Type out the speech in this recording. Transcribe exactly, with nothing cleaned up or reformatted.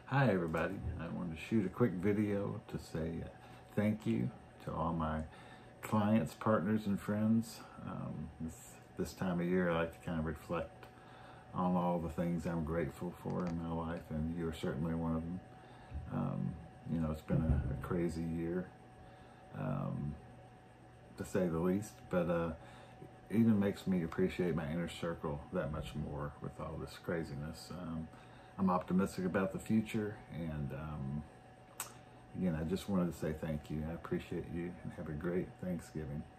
Hi everybody, I wanted to shoot a quick video to say thank you to all my clients, partners, and friends. Um, this, this time of year I like to kind of reflect on all the things I'm grateful for in my life, and you're certainly one of them. Um, you know, it's been a, a crazy year, um, to say the least, but uh, it even makes me appreciate my inner circle that much more with all this craziness. Um, I'm optimistic about the future, and um, again, I just wanted to say thank you. I appreciate you, and have a great Thanksgiving.